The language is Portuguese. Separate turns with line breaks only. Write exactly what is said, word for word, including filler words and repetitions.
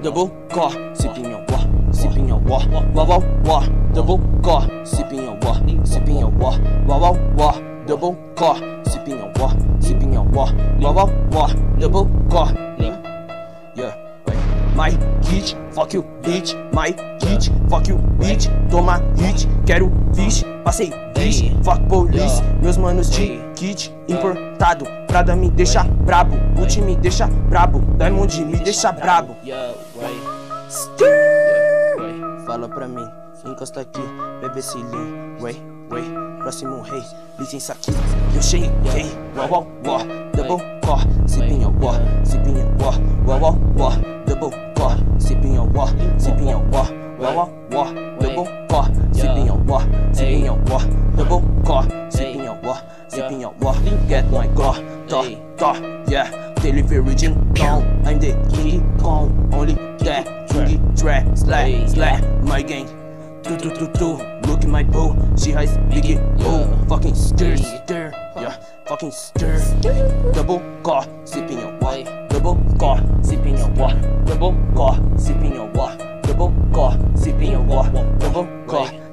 double car, sipping your wa, sipping your wa, wa wa wa, double car, sipping your wa, sipping your wa, wa wa wa, double car, sipping your wa, sipping your wa, wa wa wa, double car, yeah, yeah. My hit, fuck you, bitch. My hit, fuck you, bitch. Toma hit, quero fish, passei fish, fuck police. Meus manos de kit importado. Prada me deixa brabo, Gucci me deixa brabo, Diamond me deixa brabo. Fala pra mim, encosta aqui, bebê cilinho. Way, way, próximo rei, licença aqui, eu cheguei. Wow, wow, wow, double car, sipping your wa, sipping your wa, wow, wow, wow, double car, sipping your wa, sipping your wa, wow, wow, wow, double car, sipping your wa, sipping your wa, double car, sipping your wa, sipping your wa, get my car, da, da, yeah, delivery ding dong, I'm the King Kong, only that, King Trap, slap, slap, my gang. Do do do do, look at my boo, she has biggie, oh, fucking stir, stir, yeah, fucking stir. Double car, sipping your wa, double car, sipping your wa, double car, sipping your wa, double car, sipping your wa, double car.